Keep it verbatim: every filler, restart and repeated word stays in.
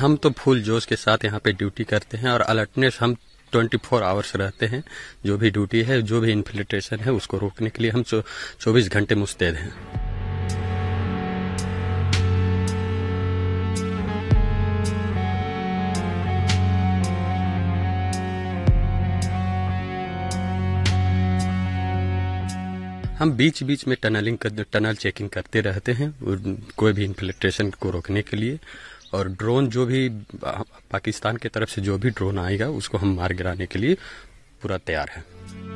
हम तो फुल जोश के साथ यहाँ पे ड्यूटी करते हैं और अलर्टनेस हम चौबीस आवर्स रहते हैं। जो भी ड्यूटी है, जो भी इन्फिल्ट्रेशन है, उसको रोकने के लिए हम चौबीस घंटे मुस्तैद हैं। हम बीच बीच में टनलिंग कर, टनल चेकिंग करते रहते हैं कोई भी इन्फिल्ट्रेशन को रोकने के लिए। और ड्रोन जो भी पाकिस्तान की तरफ से जो भी ड्रोन आएगा उसको हम मार गिराने के लिए पूरा तैयार है।